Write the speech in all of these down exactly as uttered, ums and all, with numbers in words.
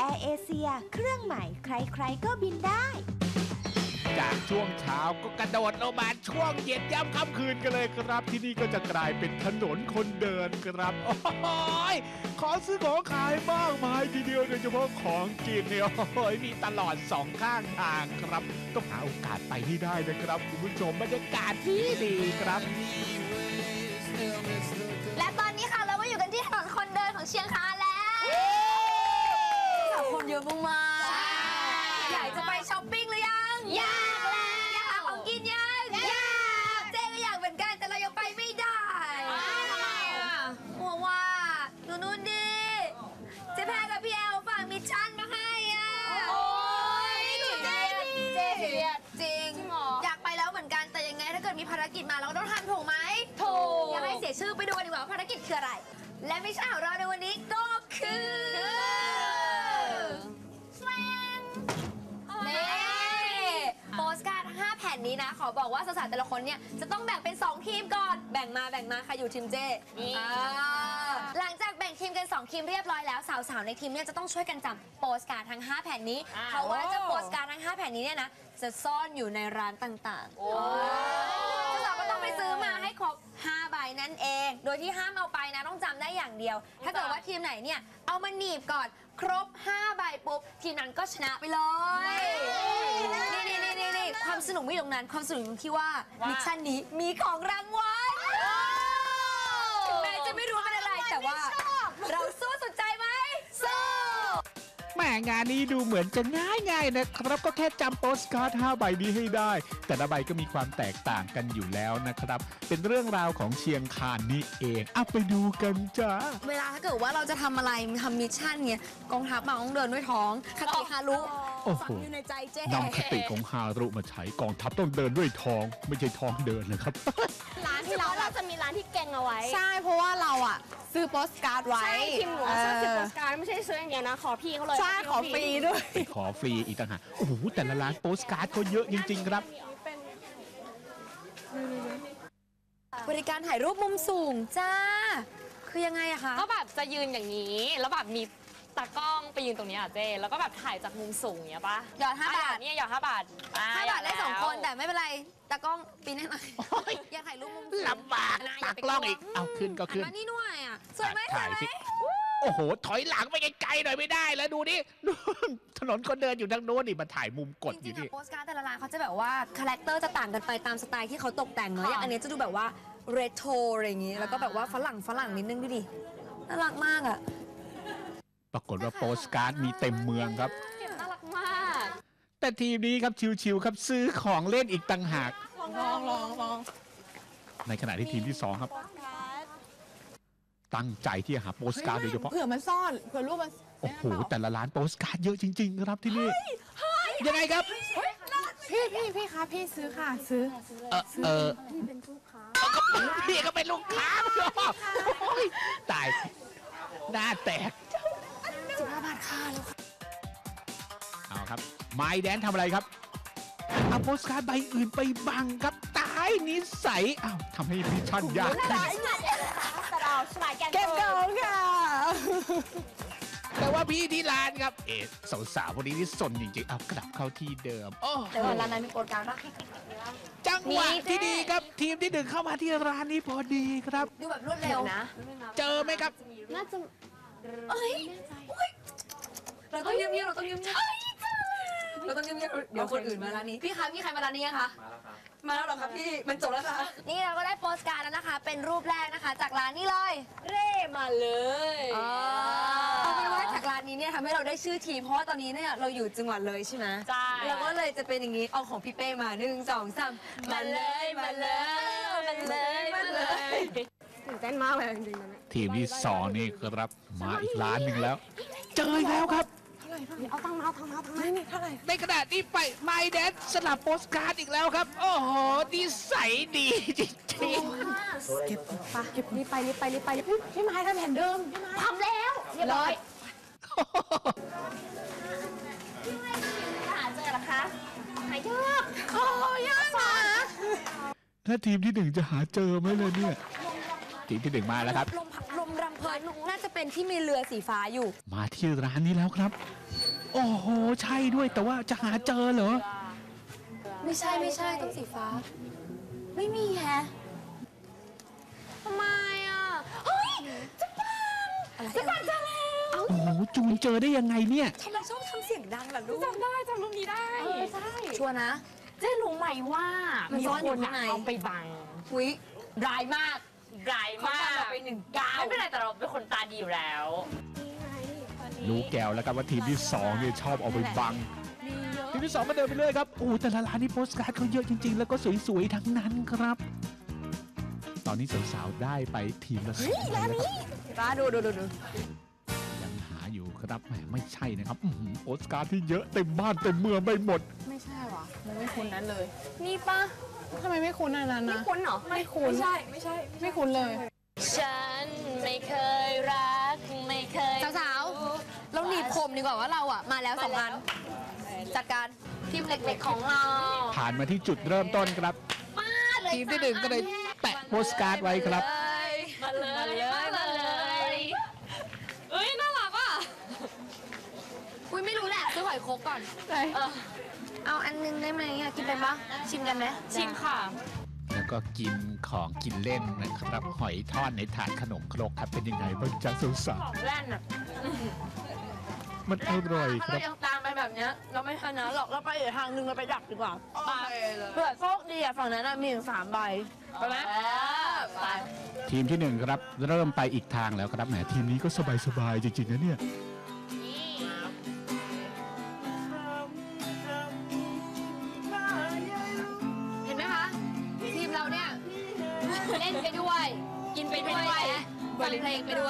ร์เอเชียเครื่องใหม่ใครๆก็บินได้จากช่วงเช้าก็กระโดดลงมาช่วงเย็นย่ำค่ำคืนกันเลยครับที่นี่ก็จะกลายเป็นถนนคนเดินครับโอ้ยของซื้อของขายมากมายทีเดียวโดยเฉพาะของกินเนี่ยโอ้ยมีตลอดสองข้างทางครับต้องหาโอกาสไปให้ได้นะครับคุณผู้ชมบรรยากาศที่ดีครับและตอนนี้ค่ะเราก็อยู่กันที่ถนนคนเดินของเชียงคานแล้วคนเยอะมากๆอยากจะไปช้อปปิ้งหรือยังอยากแล้วอยากหาของกินยังอยากเจ๊ก็อยากเหมือนกันแต่เรายังไปไม่ได้ทำไมอ่ะกลัวว่าดูนู่นดิเจ๊แพรกับพี่แอลฝากมิชชั่นมาให้อ่ะโอ้ยดูเจ๊ดิเจ๊จริงอยากไปแล้วเหมือนกันแต่ยังไงถ้าเกิดมีภารกิจมาเราก็ต้องทำถูกไหมถูกอยากให้เสียชื่อไปดูดีกว่าภารกิจคืออะไรและมิชชั่นของเราในวันนี้ก็คือโปสการ์ดห้าแผ่นนี้นะขอบอกว่าสาวๆแต่ละคนเนี่ยจะต้องแบ่งเป็นสองทีมก่อนแบ่งมาแบ่งมาใครอยู่ทีมเจหลังจากแบ่งทีมกันสองทีมเรียบร้อยแล้วสาวๆในทีมเนี่ยจะต้องช่วยกันจำโปสการ์ดทั้งห้าแผ่นนี้เพราะว่าเจ้าโปสการ์ดทั้งห้าแผ่นนี้เนี่ยนะจะซ่อนอยู่ในร้านต่างๆสาวๆก็ต้องไปซื้อมาให้ครบห้าใบนั่นเองโดยที่ห้ามเอาไปนะต้องจำได้อย่างเดียวถ้าเกิดว่าทีมไหนเนี่ยเอามาหนีบก่อนครบห้าใบปุ๊บทีมนั้นก็ชนะไปเลยนี่นี่นี่นี่นี่ความสนุกไม่ตรงนั้นความสนุกตรงที่ว่ามิชชั่นนี้มีของรางวัลถึงแม้จะไม่รู้เป็นอะไรแต่ว่าเราสู้สุดใจไหมสู้แหมงานนี้ดูเหมือนจะง่ายๆนะครับก็แค่จำโปสการ์ดห้าใบนี้ให้ได้แต่ละใบก็มีความแตกต่างกันอยู่แล้วนะครับเป็นเรื่องราวของเชียงคานนี่เองเอาไปดูกันจ้าเวลาถ้าเกิดว่าเราจะทำอะไรทำมิชชั่นเนี่ยกองทัพมาต้องเดินด้วยท้องคติฮารุฝังอยู่ในใจเจ๊นำคติของฮารุมาใช้กองทัพต้องเดินด้วยท้องไม่ใช่ท้องเดินเลยครับร้านที่เราเราจะมีร้านที่เก่งเอาไว้ใช่เพราะว่าเราอ่ะซื้อโปสการ์ดไว้ใช่ทีมหนูซื้อโปสการ์ดไม่ใช่ซื้ออย่างเงี้ยนะขอพี่เขาเลยใช่ขอฟรีด้วยขอฟรีอีกต่างหากโอ้โหแต่ละร้านโปสการ์ดก็เยอะจริงๆครับบริการถ่ายรูปมุมสูงจ้าคือยังไงอะคะก็แบบจะยืนอย่างนี้แล้วแบบมีตากล้องไปยืนตรงนี้อ่ะเจแล้วก็แบบถ่ายจากมุมสูงเนี้ยปะหยอดห้าบาทเนี่ยหยอดห้าบาทห้าบาทได้สองคนแต่ไม่เป็นไรตากล้องปีนให้หน่อยอยากถ่ายรูปมุมสูงลำบากตากล้องอีกเอาขึ้นก็ขึ้นมานี่หน่อยอ่ะสวยไหมสวยไหมโอ้โหถอยหลังไปไกลๆหน่อยไม่ได้แล้วดูนี่ถนนคนเดินอยู่ทางโน้นนี่มาถ่ายมุมกดอยู่นี่โปสการ์ดแต่ละร้านเขาจะแบบว่าคาแรคเตอร์จะต่างกันไปตามสไตล์ที่เขาตกแต่งเนาะอย่างอันนี้จะดูแบบว่าเรโทรอะไรอย่างงี้แล้วก็แบบว่าฝรั่งฝรั่งนิดนึงดูดิน่ารักมากอ่ะปรากฏว่าโปสการ์ดมีเต็มเมืองครับน่ารักมากแต่ทีมนี้ครับชิวๆครับซื้อของเล่นอีกต่างหากลองลองลองในขณะที่ทีมที่สองครับตั้งใจที่จะหาโปสการ์ดโดยเฉพาะเผื่อมันซ่อนเผื่อรูปมันโอ้โหแต่ละร้านโปสการ์ดเยอะจริงๆครับที่นี่ยังไงครับพี่พี่พี่คะพี่ซื้อค่ะซื้อเออเออพี่เป็นลูกค้าพี่ก็เป็นลูกค้าตายหน้าแตกสิบห้าบาทค่ะเอาครับไม้แดนทำอะไรครับเอาโปสการ์ดใบอื่นไปบังครับตายนิสัยอ้าวทำให้มิชชั่นยากขึ้นแต่เราสลายแกนเก็บเก่าค่ะแต่ว่าพี่ที่ร้านครับเอ๊ะสาวๆพวกนี้นี่สนจริงๆเอากลับเข้าที่เดิมโอ้แต่ว่าร้านนั้นมีโปสการ์ดปะจังหวะที่ดีครับทีมที่หนึ่งเข้ามาที่ร้านนี้พอดีครับดูแบบรวดเร็วนะเจอไหมครับน่าจะเอ้ยเราต้องเงียบๆเราต้องเงียบๆเราต้องเงียบๆเดี๋ยวคนอื่นมาร้านนี้พี่คะพี่ใครมาร้านนี้ยังคะมาแล้วหรอคะพี่มันจบแล้วค่ะนี่เราก็ได้โปสการ์ดแล้วนะคะเป็นรูปแรกนะคะจากร้านนี้เลยเร่มาเลยเอาเป็นว่าจากร้านนี้เนี่ยทำให้เราได้ชื่อทีมเพราะว่าตอนนี้เนี่ยเราอยู่จังหวัดเลยใช่ไหมใช่เราก็เลยจะเป็นอย่างนี้เอาของพี่เป้มาหนึ่งสองสามมาเลยมาเลยมาเลยมาเลยตื่นเต้นมากเลยจริงๆทีมที่สองนี่ครับมาอีกร้านหนึ่งแล้วเจอแล้วครับเอาตังค์เอาตังค์เอาตังค์ไม่มีเท่าไหร่ในขณะที่ไปไมเดนสลับโปสการ์ดอีกแล้วครับโอ้โหนิสัยดีจริงๆเก็บปะเก็บนี่ไปนี่ไปนี่ไปพี่ไม้ทำแผ่นเดิมทำแล้วเรียบร้อยหาเจอหรอคะหายากโอ้ยากนะถ้าทีมที่หนึ่งจะหาเจอไหมเลยเนี่ยทีมที่หนึ่งมาแล้วครับลมลมรำเพลินน่าจะเป็นที่มีเรือสีฟ้าอยู่มาที่ร้านนี้แล้วครับโอ้โหใช่ด้วยแต่ว่าจะหาเจอเหรอไม่ใช่ไม่ใช่ต้องสีฟ้า ไม่มีแฮะทำไมอ่ะ เฮ้ยจะปังจะปังเจอแล้วโอ้โหจูนเจอได้ยังไงเนี่ยทำไมชอบทำเสียงดังล่ะลูกจำได้จำรูปนี้ได้เออใช่ ชัวร์นะเจ๊รู้ไหมว่ามันมีซ่อนคอยู่นข้างในเอาไปบังอุ้ยร้ายมากร้ายเขามากทำเราไปหนึ่งก้าวไม่เป็นไรแต่เราเป็นคนตาดีอยู่แล้วรู้แก้วแล้วครับว่าทีมที่สองเนี่ยชอบเอาไปบัง ทีมที่สองก็เดินไปเรื่อยครับโอ้แต่ละร้านนี่โปสการ์ดเขาเยอะจริงๆ แล้วก็สวยๆทั้งนั้นครับ ตอนนี้สาวๆได้ไปทีมละสองใบแล้วครับป้าดูดูดูดูยังหาอยู่ครับแหมไม่ใช่นะครับอื้อหือโปสการ์ดที่เยอะเต็มบ้านเต็มเมืองไปหมดไม่ใช่วะมันไม่คุ้นนั้นเลยนี่ปะทำไมไม่คุ้นอันนั้นไม่นะคุ้นเหรอไม่คุ้นไม่ใช่ไม่ใช่ไม่คุ้นเลยฉันไม่เคยรักไม่เคยสาวๆเราหนีบคมดีกว่าว่าเราอ่ะมาแล้วสองอันจัดการทีมเล็กๆของเราผ่านมาที่จุดเริ่มต้นครับมาเลยทีมที่หนึ่งก็เลยแปะโปสการ์ดไว้ครับมาเลยมาเลยเอ้ยน่ารักอ่ะอุ้ยไม่รู้แหละซื้อหอยโคกก่อนไหนเออเอาอันนึงได้ไหมอ่ะกินเป็นปะชิมกันไหมชิมค่ะแล้วก็กินของกินเล่นนะครับ หอยทอดในถาดขนมครกครับเป็นยังไงบ้างจ๊ะสาวของแล่นอ่ะๆมันอร่อยคถ้ารับเรายังตามไปแบบเนี้ยเราไม่ชนะหรอกเราไปอีกทางนึงเราไปดักดีกว่าโอเคเลยเผื่อโชคดีอ่ะฝั่งนั้นอะมีถึงสามใบไปไหมไปทีมที่หนึ่งครับ เริ่มไปอีกทางแล้วครับแหมทีมนี้ก็สบายๆจริงๆนะเนี่ยเห็นไหมคะทีมเราเนี่ยเล่นไปด้วย กินไปด้วยและฟังเพลงไปด้วย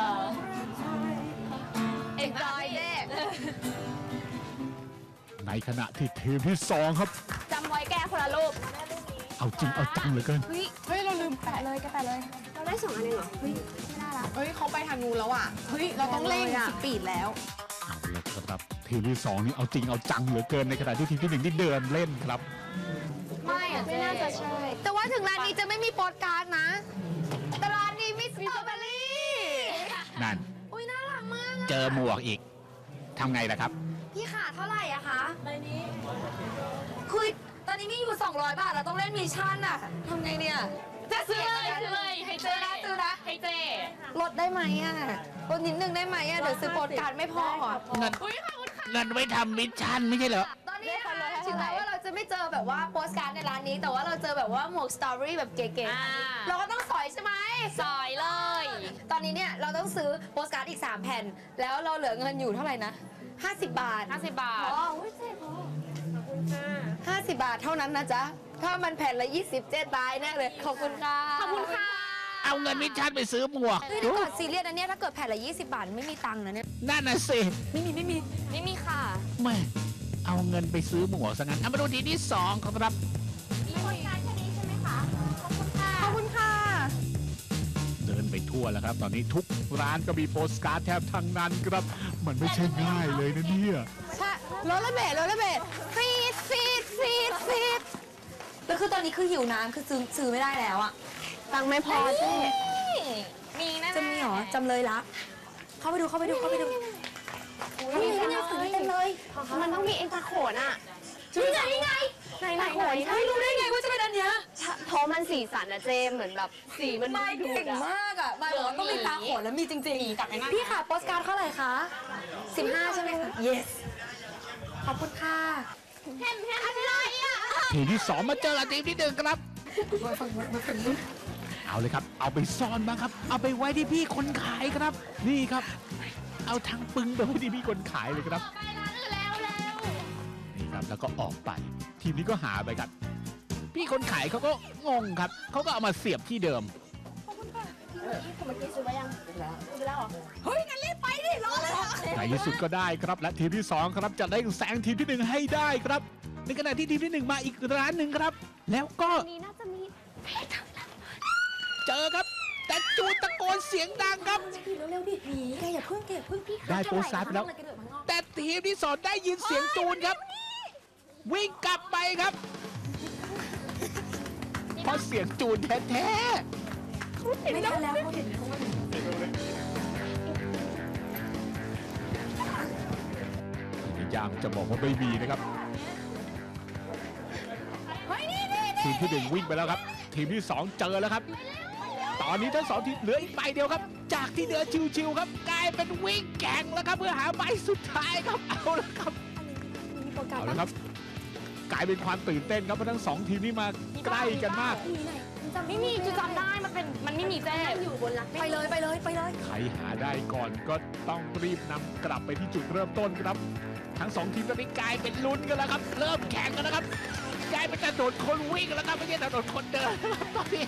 เอ็นจอยเด้ในขณะที่ทีมที่สองครับจำไว้แกคนละรูปเอาจริงเอาจังเหลือเกินเฮ้ยเฮ้ย เราลืมแปะเลยแกไปเลย เราได้สองอันเองเหรอ เฮ้ย ไม่ได้ละเฮ้ยเขาไปทางนู้นแล้วอ่ะ เฮ้ย เราต้องเร่งสปีดแล้วเอาละครับทีมที่สองนี่เอาจริงเอาจังเหลือเกินในขณะที่ทีมที่หนึ่งที่เดินเล่นครับไม่อะไม่น่าจะใช่ แต่ว่าถึงร้านนี้จะไม่มีโปสการ์ดนะ แต่ร้านนี้มีสตรอเบอรี่นั่นอุ้ยน่ารักมากอะเจอหมวกอีกทำไงล่ะครับพี่ขาเท่าไหร่อะคะใบนี้คือตอนนี้มีอยู่ สองร้อย บาท เราต้องเล่นมิชชั่นอะทำไงเนี่ย จะซื้อเลยซื้อเลยให้เจ๊ซื้อนะซื้อนะให้เจ๊ลดได้ไหมอะลดนิดนึงได้ไหมอะเดี๋ยวซื้อโปสการ์ดไม่พอเงินอุ้ยขอบคุณค่ะเงินไว้ทำมิชชั่นไม่ใช่เหรอตอนนี้นะคะถึงแม้ว่าเราจะไม่เจอแบบว่าโปสการ์ดในร้านนี้ แต่ว่าเราเจอแบบว่าหมวกสตอรี่แบบเก๋อ่าๆ เราก็ต้องสอยใช่ไหมซอยเลยตอนนี้เนี่ยเราต้องซื้อโปสการ์ดอีก สาม แผ่น แล้วเราเหลือเงินอยู่เท่าไหร่นะ ห้าสิบ บาทห้าสิบบาทอ๋ออุ้ยเจ๊พอห้าสิบบาทเท่านั้นนะจ๊ะ ถ้ามันแผ่นละยี่สิบเจ๊ตายแน่เลย ขอบคุณค่ะขอบคุณค่ะเอาเงินมิชชั่นไปซื้อหมวกเฮ้ยเดี๋ยวก่อนซีเรียสนะเนี่ยถ้าเกิดแผ่นละยี่สิบบาทไม่มีตังค์นะเนี่ยนั่นน่ะสิไม่มีไม่มีไม่มีค่ะแม่เอาเงินไปซื้อหมวกซะงั้นเอามาดูทีมที่สองครับมีโปสการ์ดแค่นี้ใช่ไหมคะ ขอบคุณค่ะขอบคุณค่ะเดินไปทั่วแล้วครับ ตอนนี้ทุกร้านก็มีโปสการ์ดแทบทั้งนั้นครับ มันไม่ใช่ง่ายเลยนะเนี่ยใช่รถระเบิดรถระเบิดฟีดฟีดฟีดฟีดแล้วคือตอนนี้คือหิวน้ำคือซื้อซื้อไม่ได้แล้วอะตังค์ไม่พอเจ๊มีแน่ๆจะมีเหรอจำเลยละ เข้าไปดูเข้าไปดูเข้าไปดูนี่ไงนี่ไงฝั่งนี้เต็มเลยมันต้องมีเอ็นตาโขนอ่ะนี่ไงนี่ไงไหนไหนไหนไม่รู้ได้ไงว่าจะเป็นอันเนี้ยเพราะมันสีสันอะเจเหมือนแบบสีมันไม่เก่งมากอะไม่บอกว่าต้องมีตาโขนแล้วมีจริงๆ พี่ค่ะโปสการ์ดเท่าไหร่คะสิบห้าใช่ไหมคะ yes ขอบคุณค่ะเห็นเห็นอะไรอะทีมที่สองมาเจอกับทีมที่หนึ่งครับ เอาเลยครับ เอาไปซ่อนบ้างครับ เอาไปไว้ที่พี่คนขายครับ นี่ครับ เอาทางปึงไปไว้ที่พี่คนขายเลยครับไปร้านอื่นแล้วแล้วนี่ครับ แล้วก็ออกไป ทีมนี้ก็หาไปครับ พี่คนขายเขาก็งงครับ เขาก็เอามาเสียบที่เดิมเฮ้ยงั้นรีบไปดิรอเลยในที่สุดก็ได้ครับ และทีมที่สองครับจะได้แซงทีมที่หนึ่งให้ได้ครับ ในขณะที่ทีมที่หนึ่งมาอีกร้านหนึ่งครับ แล้วก็นี่น่าจะมีเจอครับ แต่จูนตะโกนเสียงดังครับพี่เร็วๆดิหนีแกอย่าเพิ่งแกอย่าเพิ่งพี่ได้โปสการ์ดไปแล้ว แต่ทีมที่สองได้ยินเสียงจูนครับ วิ่งกลับไปครับเพราะเสียงจูนแท้ๆไม่ทันแล้วเขาเห็นเขายามจะบอกว่าไม่มีนะครับทีมที่หนึ่งวิ่งไปแล้วครับ ทีมที่สองเจอแล้วครับ ตอนนี้ทั้งสองทีมเหลืออีกใบเดียวครับ จากที่เดือชิวๆครับกลายเป็นวิ่งแข่งแล้วครับเพื่อหาใบสุดท้ายครับเอาละครับเอาละครับกลายเป็นความตื่นเต้นครับเพราะทั้งสองทีมนี้มาใกล้กันมากไม่มีจูจำได้มันเป็นมันไม่มีเจ้อยู่บนหลังไปเลยไปเลยไปเลยใครหาได้ก่อนก็ต้องรีบนำกลับไปที่จุดเริ่มต้นครับ ทั้งสองทีมตอนนี้กลายเป็นลุ้นกันแล้วครับ เริ่มแข่งกันแล้วครับกลายเป็นถนนคนวิ่งแล้วครับไม่ใช่ถนนคนเดินครับตอนนี้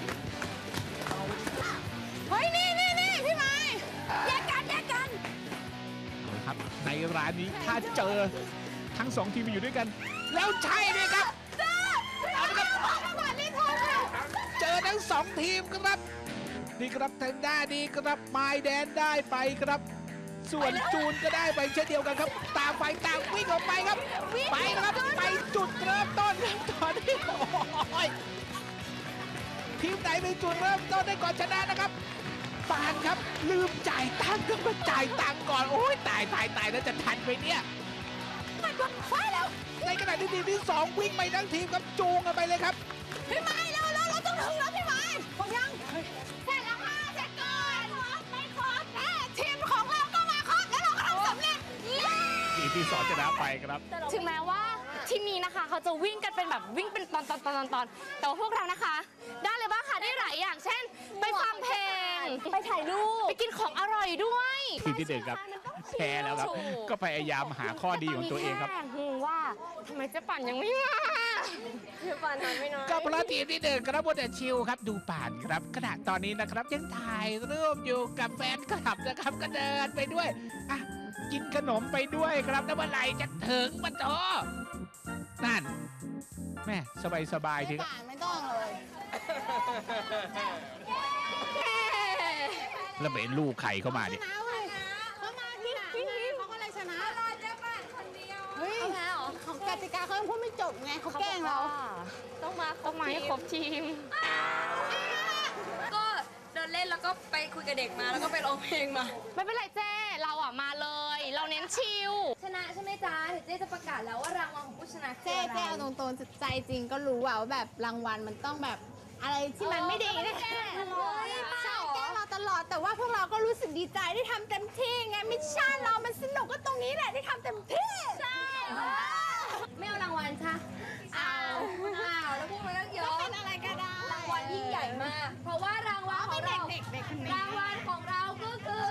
เฮ้ย นี่นี่นี่พี่ไม้แยกกันแยกกันเอาละครับในร้านนี้ถ้าเจอทั้งสองทีมมาอยู่ด้วยกัน แล้วใช่เลยครับเอาละครับเจอทั้งสองทีมครับนี่ครับทางด้านนี้ครับไมแดนได้ไปครับ ส่วนจูนก็ได้ไปเช่นเดียวกันครับต่างฝ่ายต่างวิ่งออกไปครับไปนะครับไปจุดเริ่มต้นครับตอนนี้โอ้ยทีมไหนเป็นจุดเริ่มต้นได้ก่อนชนะนะครับปานครับลืมจ่ายตังค์ก็มาจ่ายตังค์ก่อนโอ้ยตายตายตายแล้วจะทันไหมเนี่ยมันก็ไฟแล้วในขณะที่ทีมที่สองวิ่งไปทั้งทีมครับจูงกันไปเลยครับพี่ไม้เราเราเราต้องถึงแล้วพี่ไม้ผมยังเสร็จแล้วค่ะเสร็จก่อนไม่ครบแม่ทีมของเราก็มาครบแล้วเราก็ทำสำเร็จทีมที่สองชนะไปครับถึงแม้ว่าทีมนี้นะคะเขาจะวิ่งกันเป็นแบบวิ่งเป็นตอนตอนตอนตอนแต่ว่าพวกเรานะคะ ได้เลยบ้างค่ะได้หลายอย่างเช่น ไปฟังเพลงไปถ่ายรูปไปกินของอร่อยด้วยทีมที่หนึ่งครับแพ้แล้วครับ ก็พยายามหาข้อดีของตัวเองครับแค่งงว่าทำไมเจ๊ปั่นยังไม่มาเดี๋ยวปันนั้นไม่น้อยก็เพราะทีมที่หนึ่งครับว่าแต่ชิลครับดูป่านครับขณะตอนนี้นะครับยังถ่ายรูปอยู่กับแฟนคลับนะครับก็เดินไปด้วยอ่ะกินขนมไปด้วยครับแล้วเมื่อไหร่จะถึงมาโตนั่นแม่สบายสบายๆทีครับไม่ต้องเลยแล้วเห็นลูกไข่เข้ามาเนี่ยเขามาที่พี่เขาก็เลยชนะรอเจ๊ปันคนเดียวเฮ้ยเอาแล้วเหรอของกติกาเขายังพูดไม่จบไงเขาแกล้งเราต้องมาต้องมาให้ครบทีมก็เดินเล่นแล้วก็ไปคุยกับเด็กมาแล้วก็ไปร้องเพลงมาไม่เป็นไรเจ้เราอ่ะมาเลย เราเน้นชิลชนะใช่ไหมจ๊ะเดี๋ยวเจ๊จะประกาศแล้วว่ารางวัลของผู้ชนะคือเจ๊อะไรเจ๊เอาตรงๆใจจริงก็รู้ว่าแบบรางวัลมันต้องแบบอะไรที่มันไม่ดีนะแก้เลยใช่แกล้งเราตลอดแต่ว่าพวกเราก็รู้สึกดีใจที่ทำเต็มที่ไงมิชชั่นเรามันสนุกก็ตรงนี้แหละที่ทำเต็มที่ใช่ไม่เอารางวัลใช่เอาเอาแล้วพวกมันก็เยก็อะเป็นอะไรก็ได้รางวัลยิ่งใหญ่มาก เพราะว่ารางวัลของเราเด็กๆเด็กคนนี้รางวัลของเราก็คือ